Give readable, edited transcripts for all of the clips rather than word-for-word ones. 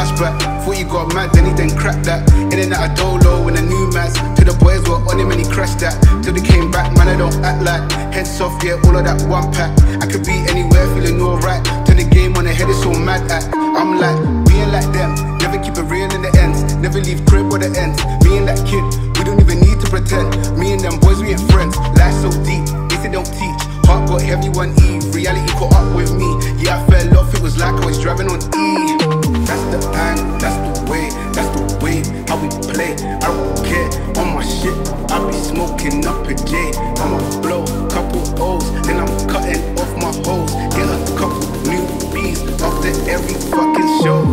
Flashback, thought you got mad, then he then cracked that. In and out of dolo when a new mass. To the boys were on him and he crashed that. Till they came back, man, I don't act like. Head soft, yeah, all of that one pack. I could be anywhere, feeling alright. Turn the game on the head, it's all mad at. I'm like, being like them, never keep it real in the ends. Never leave crib or the ends. Me and that kid, we don't even need to pretend. Me and them boys, we ain't friends. Life's so deep, if they don't teach. Heart got heavy one eve, reality caught up with me. Yeah, I fell off, it was like I was driving on E. That's the angle, that's the way how we play. I don't care, on my shit, I be smoking up a J. I'ma blow a couple O's, then I'm cutting off my hoes. Get a couple new B's after every fucking show.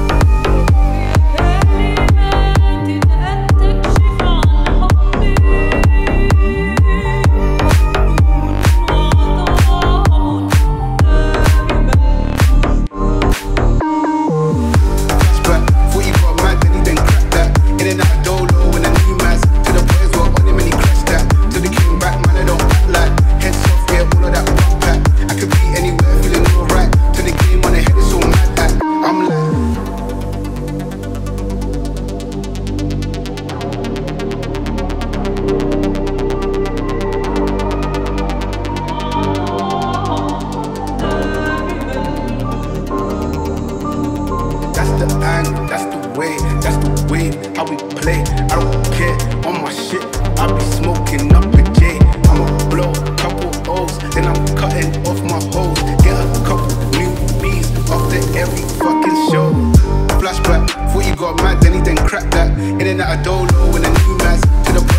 That's the way how we play. I don't care, on my shit, I be smoking up a J. I'ma blow a couple O's, then I'm cutting off my hoes. Get a couple new B's after every fucking show. Flashback, thought you got mad, then he then cracked that. In and out of dolo when a new mass. To the